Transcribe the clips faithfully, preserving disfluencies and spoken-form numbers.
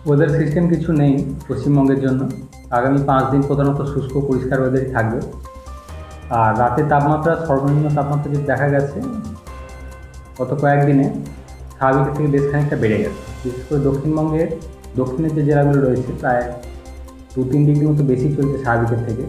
Weather system কিছু নেই পশ্চিমবঙ্গের জন্য। আগামী পাঁচ দিন প্রধানত শুষ্ক পরিষ্কার ওয়েদারই থাকবে। আর রাতের তাপমাত্রা সর্বনিম্ন তাপমাত্রা যেটা দেখা গেছে গত কয়েকদিনে স্বাভাবিকের থেকে বেশ খানিকটা বেড়ে গেছে। বিশেষ করে দক্ষিণবঙ্গের দক্ষিণের যে জেলাগুলো রয়েছে প্রায় দু তিন ডিগ্রি মতো বেশি চলছে স্বাভাবিকের থেকে।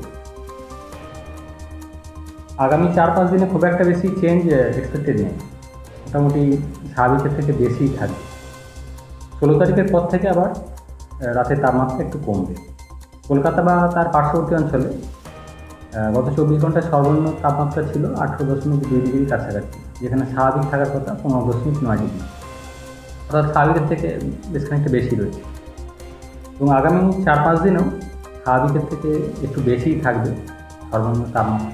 আগামী চার পাঁচ দিনে খুব একটা বেশি চেঞ্জ এক্সপেক্টেড নেই, মোটামুটি স্বাভাবিকের থেকে বেশিই থাকবে। ষোলো তারিখের পর থেকে আবার রাতের তাপমাত্রা একটু কমবে। কলকাতা বা তার পার্শ্ববর্তী অঞ্চলে গত চব্বিশ ঘন্টায় সর্বনিম্ন তাপমাত্রা ছিল আঠেরো দশমিক দুই ডিগ্রির কাছাকাছি, যেখানে স্বাভাবিক থাকার কথা পনেরো দশমিক নয় ডিগ্রি, অর্থাৎ স্বাভাবিকের থেকে বেশ খানিকটা বেশি রয়েছে। এবং আগামী চার পাঁচ দিনেও স্বাভাবিকের থেকে একটু বেশিই থাকবে সর্বনিম্ন তাপমাত্রা।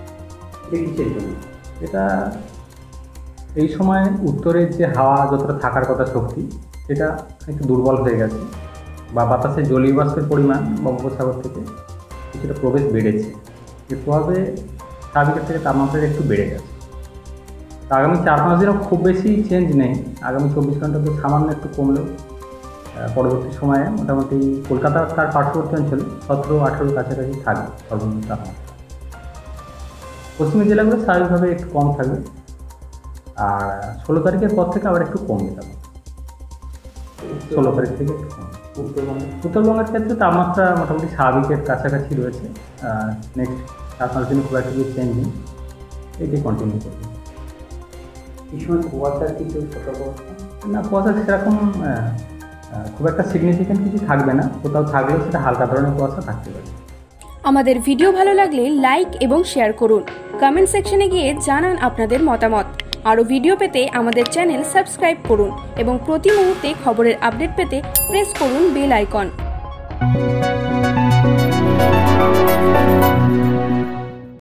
এটা এই সময় উত্তরের যে হাওয়া যতটা থাকার কথা শক্তি সেটা একটু দুর্বল হয়ে গেছে, বা বাতাসে জলীয় বাষ্পের পরিমাণ বঙ্গোপসাগর থেকে কিছুটা প্রবেশ বেড়েছে। এর প্রভাবে স্বাভাবিকের থেকে তাপমাত্রা একটু বেড়ে গেছে। তো আগামী চার পাঁচ দিনও খুব বেশি চেঞ্জ নেই। আগামী চব্বিশ ঘন্টা তো সামান্য একটু কমলেও পরবর্তী সময়ে মোটামুটি কলকাতা তার পার্শ্ববর্তী অঞ্চলে সতেরো আঠেরোর কাছাকাছি থাকবে সর্বনিম্ন তাপমাত্রা। পশ্চিমের জেলাগুলো স্বাভাবিকভাবে একটু কম থাকবে। আর ষোলো তারিখের পর থেকে আবার একটু কমবে তাপমাত্রা, ষোলো তারিখ থেকে একটু কমবে। উত্তরবঙ্গে উত্তরবঙ্গের ক্ষেত্রে তাপমাত্রা মোটামুটি স্বাভাবিকের কাছাকাছি রয়েছে। নেক্সট চার পাঁচ দিনে খুব একটা কিছু চেঞ্জ নেই, এটাই কন্টিনিউ করবে। এই সময় কুয়াশার কিছু সতর্ক না, কুয়াশা সেরকম খুব একটা সিগনিফিক্যান্ট কিছু থাকবে না, কোথাও থাকলেও সেটা হালকা ধরনের কুয়াশা থাকতে পারে। আমাদের ভিডিও ভালো লাগলে লাইক এবং শেয়ার করুন। কমেন্ট সেকশনে গিয়ে জানান আপনাদের মতামত। আরও ভিডিও পেতে আমাদের চ্যানেল সাবস্ক্রাইব করুন এবং প্রতি মুহূর্তে খবরের আপডেট পেতে প্রেস করুন বেল আইকন।